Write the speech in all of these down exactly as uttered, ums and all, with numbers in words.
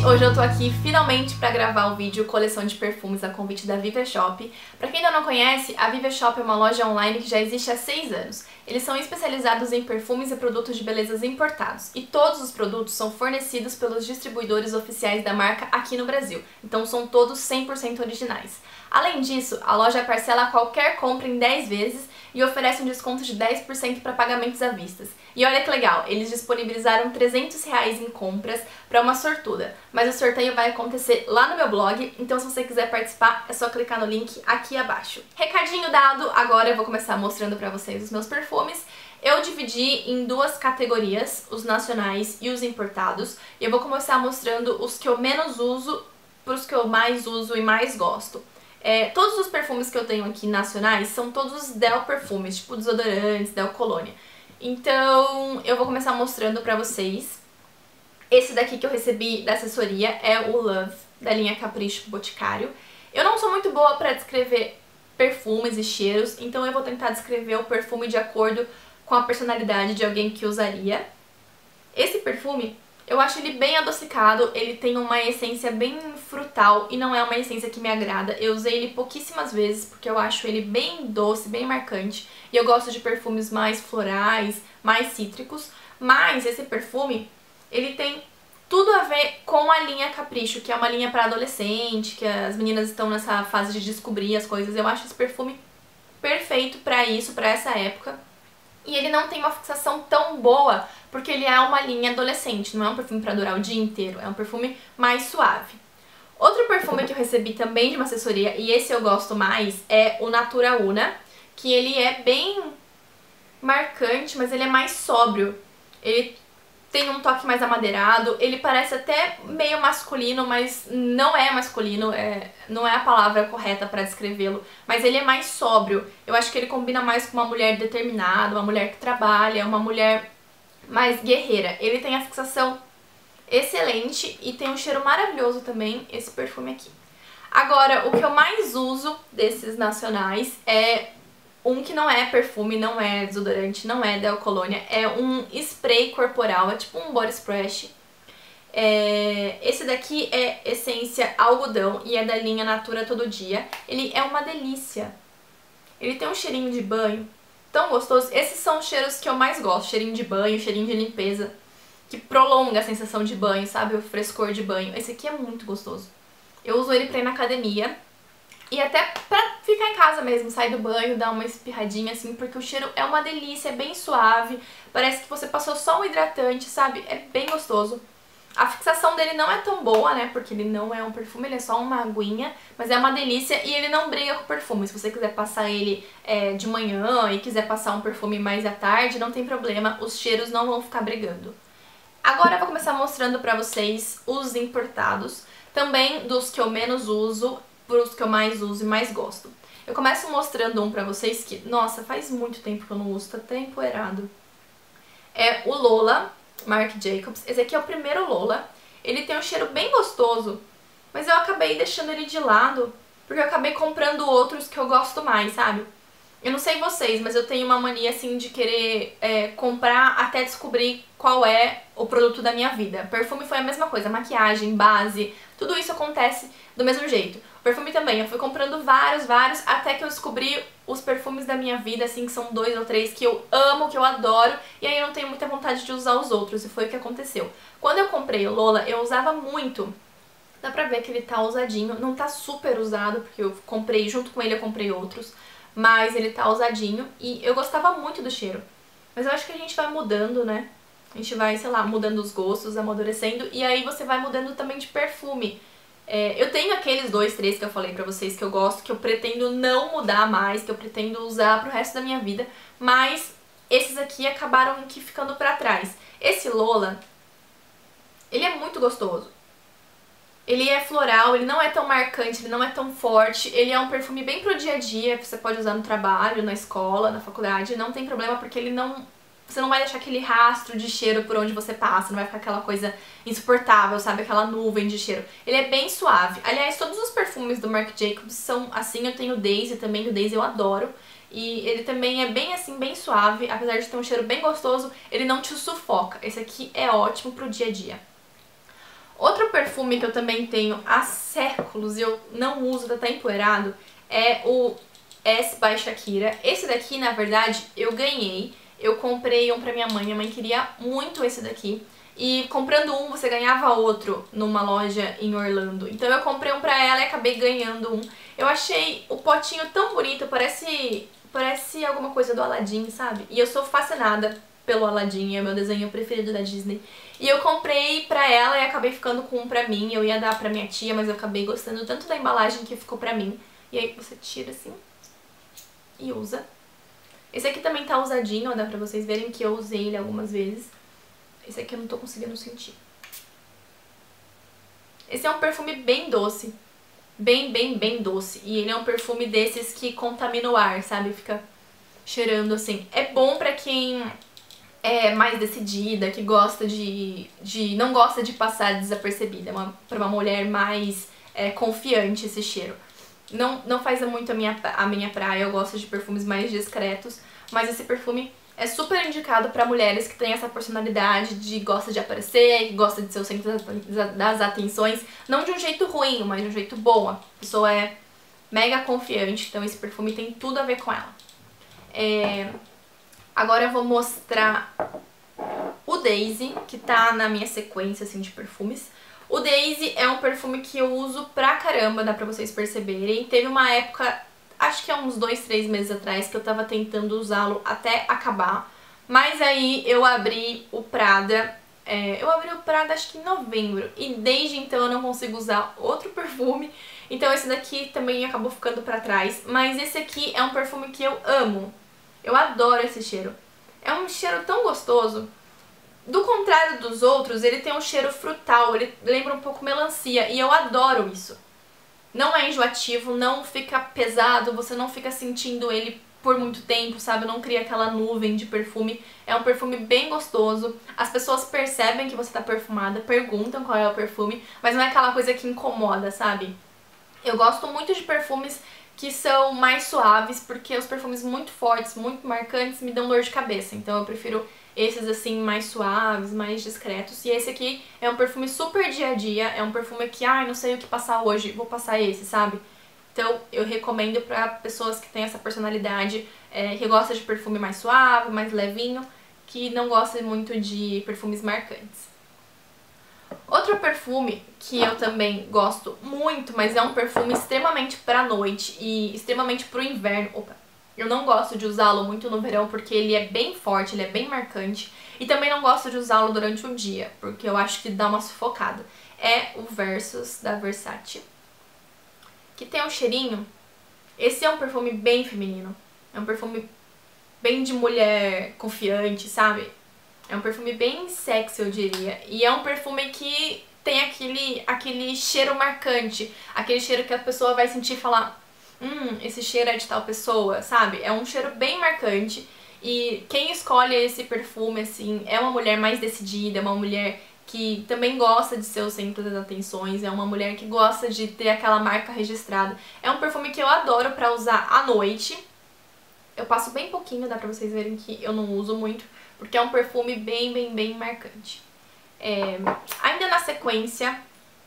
Hoje eu tô aqui finalmente pra gravar o vídeo coleção de perfumes a convite da Viveshop. Pra quem ainda não conhece, a Viveshop é uma loja online que já existe há seis anos. Eles são especializados em perfumes e produtos de belezas importados. E todos os produtos são fornecidos pelos distribuidores oficiais da marca aqui no Brasil. Então são todos cem por cento originais. Além disso, a loja parcela qualquer compra em dez vezes e oferece um desconto de dez por cento para pagamentos à vista. E olha que legal, eles disponibilizaram trezentos reais em compras para uma sortuda, mas o sorteio vai acontecer lá no meu blog, então se você quiser participar é só clicar no link aqui abaixo. Recadinho dado, agora eu vou começar mostrando para vocês os meus perfumes. Eu dividi em duas categorias, os nacionais e os importados, e eu vou começar mostrando os que eu menos uso para os que eu mais uso e mais gosto. É, todos os perfumes que eu tenho aqui nacionais são todos Del perfumes, tipo desodorantes, Del Colônia. Então eu vou começar mostrando pra vocês. Esse daqui que eu recebi da assessoria é o Love, da linha Capricho Boticário. Eu não sou muito boa pra descrever perfumes e cheiros, então eu vou tentar descrever o perfume de acordo com a personalidade de alguém que usaria. Esse perfume, eu acho ele bem adocicado, ele tem uma essência bem frutal e não é uma essência que me agrada. Eu usei ele pouquíssimas vezes porque eu acho ele bem doce, bem marcante. E eu gosto de perfumes mais florais, mais cítricos. Mas esse perfume, ele tem tudo a ver com a linha Capricho, que é uma linha para adolescente, que as meninas estão nessa fase de descobrir as coisas. Eu acho esse perfume perfeito para isso, para essa época. E ele não tem uma fixação tão boa, porque ele é uma linha adolescente, não é um perfume pra durar o dia inteiro, é um perfume mais suave. Outro perfume que eu recebi também de uma assessoria, e esse eu gosto mais, é o Natura Una, que ele é bem marcante, mas ele é mais sóbrio. Ele tem um toque mais amadeirado, ele parece até meio masculino, mas não é masculino, é, não é a palavra correta pra descrevê-lo, mas ele é mais sóbrio. Eu acho que ele combina mais com uma mulher determinada, uma mulher que trabalha, uma mulher mais guerreira. Ele tem a fixação excelente e tem um cheiro maravilhoso também, esse perfume aqui. Agora, o que eu mais uso desses nacionais é um que não é perfume, não é desodorante, não é Del Colônia, é um spray corporal, é tipo um body spray. É... Esse daqui é essência algodão e é da linha Natura Todo Dia. Ele é uma delícia. Ele tem um cheirinho de banho tão gostoso. Esses são os cheiros que eu mais gosto, cheirinho de banho, cheirinho de limpeza, que prolonga a sensação de banho, sabe? O frescor de banho. Esse aqui é muito gostoso. Eu uso ele pra ir na academia. E até pra ficar em casa mesmo, sair do banho, dar uma espirradinha assim, porque o cheiro é uma delícia, é bem suave, parece que você passou só um hidratante, sabe? É bem gostoso. A fixação dele não é tão boa, né, porque ele não é um perfume, ele é só uma aguinha, mas é uma delícia e ele não briga com o perfume. Se você quiser passar ele é, de manhã e quiser passar um perfume mais à tarde, não tem problema, os cheiros não vão ficar brigando. Agora eu vou começar mostrando pra vocês os importados, também dos que eu menos uso, para os que eu mais uso e mais gosto. Eu começo mostrando um pra vocês que, nossa, faz muito tempo que eu não uso, tá até empoeirado. É o Lola, Marc Jacobs. Esse aqui é o primeiro Lola. Ele tem um cheiro bem gostoso, mas eu acabei deixando ele de lado, porque eu acabei comprando outros que eu gosto mais, sabe? Eu não sei vocês, mas eu tenho uma mania assim de querer é, comprar até descobrir qual é o produto da minha vida. Perfume foi a mesma coisa, maquiagem, base, tudo isso acontece do mesmo jeito. O perfume também, eu fui comprando vários, vários, até que eu descobri os perfumes da minha vida, assim, que são dois ou três que eu amo, que eu adoro, e aí eu não tenho muita vontade de usar os outros, e foi o que aconteceu. Quando eu comprei o Lola, eu usava muito. Dá pra ver que ele tá usadinho, não tá super usado, porque eu comprei, junto com ele eu comprei outros, mas ele tá usadinho e eu gostava muito do cheiro. Mas eu acho que a gente vai mudando, né? A gente vai, sei lá, mudando os gostos, amadurecendo, e aí você vai mudando também de perfume. É, eu tenho aqueles dois, três que eu falei pra vocês que eu gosto, que eu pretendo não mudar mais, que eu pretendo usar pro resto da minha vida, mas esses aqui acabaram que ficando pra trás. Esse Lola, ele é muito gostoso. Ele é floral, ele não é tão marcante, ele não é tão forte, ele é um perfume bem pro dia a dia, você pode usar no trabalho, na escola, na faculdade, não tem problema porque ele não... Você não vai deixar aquele rastro de cheiro por onde você passa, não vai ficar aquela coisa insuportável, sabe? Aquela nuvem de cheiro. Ele é bem suave. Aliás, todos os perfumes do Marc Jacobs são assim. Eu tenho o Daisy também, o Daisy eu adoro. E ele também é bem assim, bem suave. Apesar de ter um cheiro bem gostoso, ele não te sufoca. Esse aqui é ótimo pro dia a dia. Outro perfume que eu também tenho há séculos e eu não uso, tá até empoeirado, é o S by Shakira. Esse daqui, na verdade, eu ganhei. Eu comprei um pra minha mãe, minha mãe queria muito esse daqui. E comprando um, você ganhava outro numa loja em Orlando. Então eu comprei um pra ela e acabei ganhando um. Eu achei o potinho tão bonito, parece, parece alguma coisa do Aladdin, sabe? E eu sou fascinada pelo Aladdin, é o meu desenho preferido da Disney. E eu comprei pra ela e acabei ficando com um pra mim. Eu ia dar pra minha tia, mas eu acabei gostando tanto da embalagem que ficou pra mim. E aí você tira assim e usa. Esse aqui também tá usadinho, ó, dá pra vocês verem que eu usei ele algumas vezes. Esse aqui eu não tô conseguindo sentir. Esse é um perfume bem doce. Bem, bem, bem doce. E ele é um perfume desses que contamina o ar, sabe? Fica cheirando assim. É bom pra quem é mais decidida, que gosta de... de não gosta de passar desapercebida. É uma, pra uma mulher mais é, confiante esse cheiro. Não, não faz muito a minha, a minha praia, eu gosto de perfumes mais discretos. Mas esse perfume é super indicado pra mulheres que têm essa personalidade de gosta de aparecer, que gosta de ser o centro das atenções. Não de um jeito ruim, mas de um jeito bom. A pessoa é mega confiante, então esse perfume tem tudo a ver com ela. É... Agora eu vou mostrar o Daisy, que tá na minha sequência assim, de perfumes. O Daisy é um perfume que eu uso pra caramba, dá pra vocês perceberem. Teve uma época, acho que há uns dois, três meses atrás, que eu tava tentando usá-lo até acabar. Mas aí eu abri o Prada, é, eu abri o Prada acho que em novembro. E desde então eu não consigo usar outro perfume. Então esse daqui também acabou ficando pra trás. Mas esse aqui é um perfume que eu amo. Eu adoro esse cheiro. É um cheiro tão gostoso. Do contrário dos outros, ele tem um cheiro frutal, ele lembra um pouco melancia, e eu adoro isso. Não é enjoativo, não fica pesado, você não fica sentindo ele por muito tempo, sabe? Não cria aquela nuvem de perfume. É um perfume bem gostoso, as pessoas percebem que você tá perfumada, perguntam qual é o perfume, mas não é aquela coisa que incomoda, sabe? Eu gosto muito de perfumes que são mais suaves, porque os perfumes muito fortes, muito marcantes, me dão dor de cabeça, então eu prefiro esses assim mais suaves, mais discretos. E esse aqui é um perfume super dia a dia, é um perfume que, ai, ah, não sei o que passar hoje, vou passar esse, sabe? Então eu recomendo pra pessoas que têm essa personalidade, é, que gosta de perfume mais suave, mais levinho, que não gosta muito de perfumes marcantes. Outro perfume que eu também gosto muito, mas é um perfume extremamente pra noite e extremamente pro inverno. Opa! Eu não gosto de usá-lo muito no verão porque ele é bem forte, ele é bem marcante. E também não gosto de usá-lo durante o dia, porque eu acho que dá uma sufocada. É o Versus da Versace, que tem um cheirinho. Esse é um perfume bem feminino. É um perfume bem de mulher confiante, sabe? É um perfume bem sexy, eu diria. E é um perfume que tem aquele, aquele cheiro marcante. Aquele cheiro que a pessoa vai sentir e falar: hum, esse cheiro é de tal pessoa, sabe? É um cheiro bem marcante. E quem escolhe esse perfume, assim, é uma mulher mais decidida, é uma mulher que também gosta de ser o centro das atenções, é uma mulher que gosta de ter aquela marca registrada. É um perfume que eu adoro pra usar à noite. Eu passo bem pouquinho, dá pra vocês verem que eu não uso muito, porque é um perfume bem, bem, bem marcante. É... Ainda na sequência,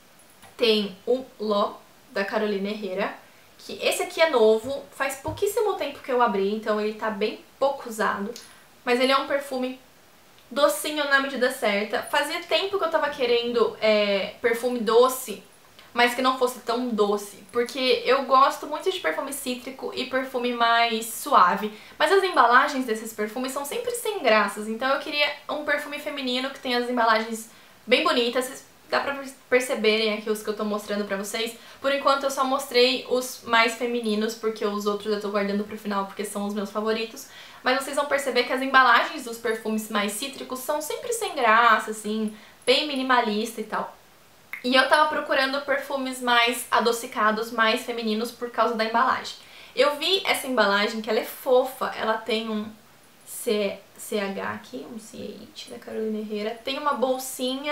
tem o Ló, da Carolina Herrera, que esse aqui é novo, faz pouquíssimo tempo que eu abri, então ele tá bem pouco usado, mas ele é um perfume docinho na medida certa. Fazia tempo que eu tava querendo é, perfume doce, mas que não fosse tão doce, porque eu gosto muito de perfume cítrico e perfume mais suave, mas as embalagens desses perfumes são sempre sem graças, então eu queria um perfume feminino que tenha as embalagens bem bonitas. Dá pra perceberem aqui os que eu tô mostrando pra vocês. Por enquanto eu só mostrei os mais femininos, porque os outros eu tô guardando pro final porque são os meus favoritos. Mas vocês vão perceber que as embalagens dos perfumes mais cítricos são sempre sem graça, assim, bem minimalista e tal. E eu tava procurando perfumes mais adocicados, mais femininos por causa da embalagem. Eu vi essa embalagem que ela é fofa, ela tem um C H aqui, um C H da Carolina Herrera, tem uma bolsinha,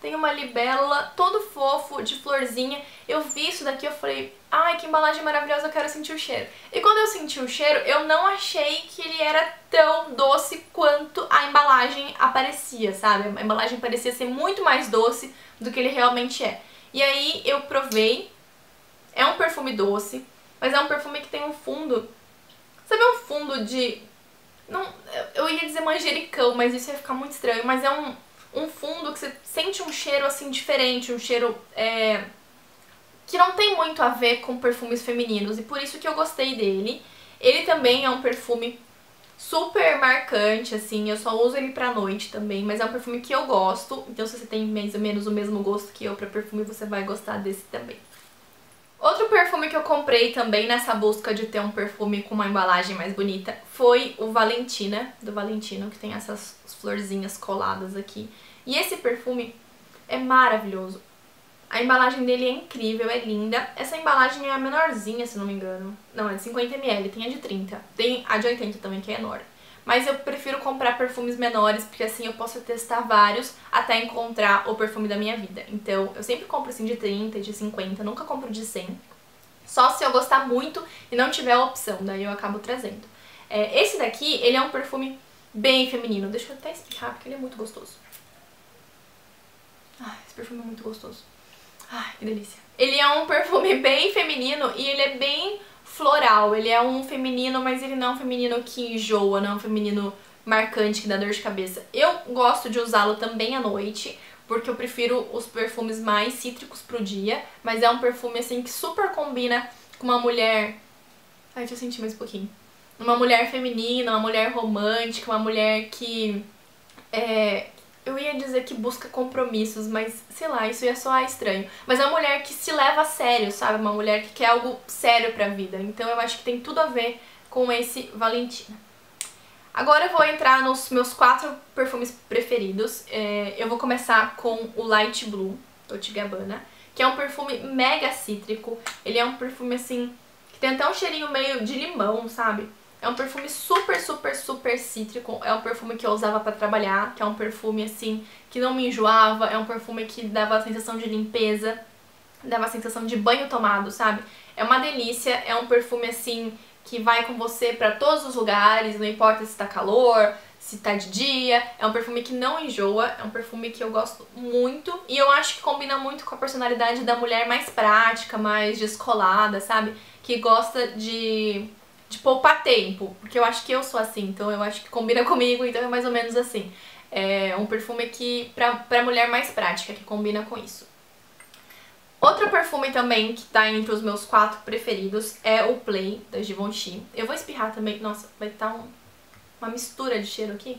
tem uma libélula, todo fofo, de florzinha. Eu vi isso daqui, eu falei, ai, que embalagem maravilhosa, eu quero sentir o cheiro. E quando eu senti o cheiro, eu não achei que ele era tão doce quanto a embalagem aparecia, sabe? A embalagem parecia ser muito mais doce do que ele realmente é. E aí eu provei, é um perfume doce, mas é um perfume que tem um fundo, sabe um fundo de... Não, eu ia dizer manjericão, mas isso ia ficar muito estranho, mas é um, um fundo que você sente um cheiro assim diferente, um cheiro é, que não tem muito a ver com perfumes femininos, e por isso que eu gostei dele. Ele também é um perfume super marcante, assim, eu só uso ele pra noite também, mas é um perfume que eu gosto, então se você tem mais ou menos o mesmo gosto que eu pra perfume, você vai gostar desse também. Outro perfume que eu comprei também nessa busca de ter um perfume com uma embalagem mais bonita foi o Valentina, do Valentino, que tem essas florzinhas coladas aqui. E esse perfume é maravilhoso. A embalagem dele é incrível, é linda. Essa embalagem é a menorzinha, se não me engano. Não, é de cinquenta mililitros, tem a de trinta. Tem a de oitenta também, que é enorme. Mas eu prefiro comprar perfumes menores, porque assim eu posso testar vários até encontrar o perfume da minha vida. Então eu sempre compro assim de trinta e de cinquenta, nunca compro de cem. Só se eu gostar muito e não tiver a opção, daí eu acabo trazendo. É, esse daqui, ele é um perfume bem feminino. Deixa eu até explicar, porque ele é muito gostoso. Ai, esse perfume é muito gostoso. Ai, que delícia. Ele é um perfume bem feminino e ele é bem floral. Ele é um feminino, mas ele não é um feminino que enjoa, não é um feminino marcante que dá dor de cabeça. Eu gosto de usá-lo também à noite, porque eu prefiro os perfumes mais cítricos pro dia, mas é um perfume assim que super combina com uma mulher... Ai, deixa eu sentir mais um pouquinho. Uma mulher feminina, uma mulher romântica, uma mulher que... É... Eu ia dizer que busca compromissos, mas sei lá, isso ia soar estranho. Mas é uma mulher que se leva a sério, sabe? Uma mulher que quer algo sério pra vida. Então eu acho que tem tudo a ver com esse Valentina. Agora eu vou entrar nos meus quatro perfumes preferidos. É, eu vou começar com o Light Blue, Dolce and Gabbana, que é um perfume mega cítrico. Ele é um perfume assim, que tem até um cheirinho meio de limão, sabe? É um perfume super, super, super cítrico. É um perfume que eu usava pra trabalhar, que é um perfume assim, que não me enjoava. É um perfume que dava a sensação de limpeza, dava a sensação de banho tomado, sabe? É uma delícia, é um perfume assim, que vai com você pra todos os lugares, não importa se tá calor, se tá de dia. É um perfume que não enjoa, é um perfume que eu gosto muito. E eu acho que combina muito com a personalidade da mulher mais prática, mais descolada, sabe? Que gosta de... de poupar tempo, porque eu acho que eu sou assim, então eu acho que combina comigo, então é mais ou menos assim. É um perfume que pra, pra mulher mais prática, que combina com isso. Outro perfume também que tá entre os meus quatro preferidos é o Play, da Givenchy. Eu vou espirrar também, nossa, vai estar um, uma mistura de cheiro aqui.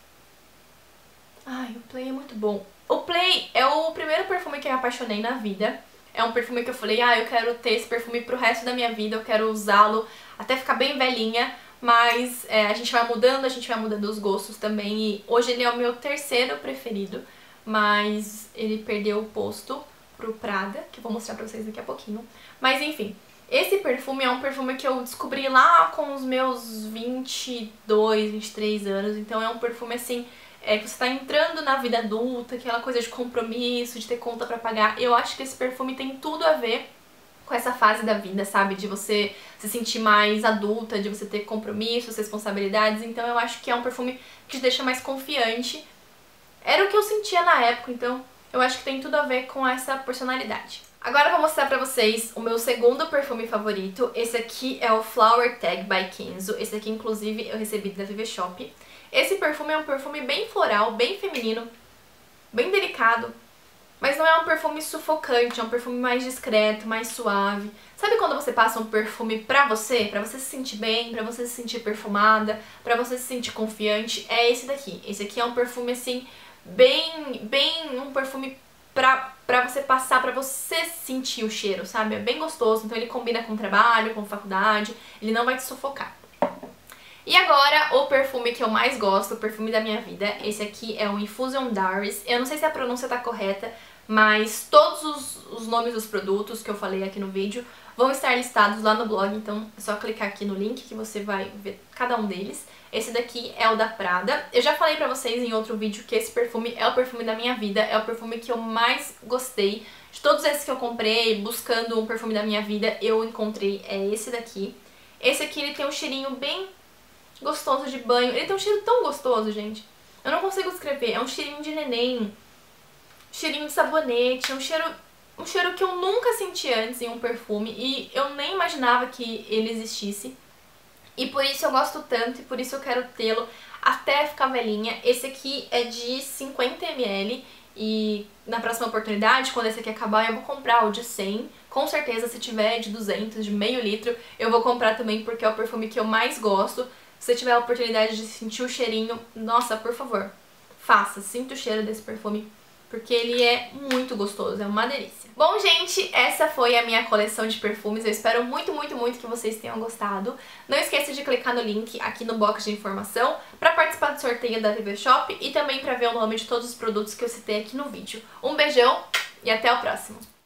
Ai, o Play é muito bom. O Play é o primeiro perfume que eu me apaixonei na vida. É um perfume que eu falei, ah, eu quero ter esse perfume pro resto da minha vida, eu quero usá-lo até ficar bem velhinha, mas é, a gente vai mudando, a gente vai mudando os gostos também, e hoje ele é o meu terceiro preferido, mas ele perdeu o posto pro Prada, que eu vou mostrar pra vocês daqui a pouquinho. Mas enfim, esse perfume é um perfume que eu descobri lá com os meus vinte e dois, vinte e três anos, então é um perfume assim... É que você tá entrando na vida adulta, aquela coisa de compromisso, de ter conta pra pagar. Eu acho que esse perfume tem tudo a ver com essa fase da vida, sabe? De você se sentir mais adulta, de você ter compromissos, responsabilidades. Então eu acho que é um perfume que te deixa mais confiante. Era o que eu sentia na época, então eu acho que tem tudo a ver com essa personalidade. Agora eu vou mostrar pra vocês o meu segundo perfume favorito. Esse aqui é o Flower Tag by Kenzo. Esse aqui, inclusive, eu recebi da Viveshop. Esse perfume é um perfume bem floral, bem feminino, bem delicado, mas não é um perfume sufocante, é um perfume mais discreto, mais suave. Sabe quando você passa um perfume pra você, pra você se sentir bem, pra você se sentir perfumada, pra você se sentir confiante? É esse daqui. Esse aqui é um perfume assim, bem, bem um perfume pra, pra você passar, pra você sentir o cheiro, sabe? É bem gostoso, então ele combina com trabalho, com faculdade, ele não vai te sufocar. E agora, o perfume que eu mais gosto, o perfume da minha vida, esse aqui é o Infusion Dairies. Eu não sei se a pronúncia tá correta, mas todos os, os nomes dos produtos que eu falei aqui no vídeo vão estar listados lá no blog, então é só clicar aqui no link que você vai ver cada um deles. Esse daqui é o da Prada. Eu já falei pra vocês em outro vídeo que esse perfume é o perfume da minha vida, é o perfume que eu mais gostei. De todos esses que eu comprei, buscando um perfume da minha vida, eu encontrei é esse daqui. Esse aqui, ele tem um cheirinho bem gostoso de banho. Ele tem um cheiro tão gostoso, gente. Eu não consigo descrever. É um cheirinho de neném, cheirinho de sabonete, é um cheiro, um cheiro que eu nunca senti antes em um perfume e eu nem imaginava que ele existisse. E por isso eu gosto tanto e por isso eu quero tê-lo até ficar velhinha. Esse aqui é de cinquenta mililitros e na próxima oportunidade, quando esse aqui acabar, eu vou comprar o de cem. Com certeza, se tiver de duzentos, de meio litro, eu vou comprar também porque é o perfume que eu mais gosto. Se você tiver a oportunidade de sentir o cheirinho, nossa, por favor, faça, sinta o cheiro desse perfume, porque ele é muito gostoso, é uma delícia. Bom, gente, essa foi a minha coleção de perfumes. Eu espero muito, muito, muito que vocês tenham gostado. Não esqueça de clicar no link aqui no box de informação para participar do sorteio da Viveshop e também para ver o nome de todos os produtos que eu citei aqui no vídeo. Um beijão e até o próximo!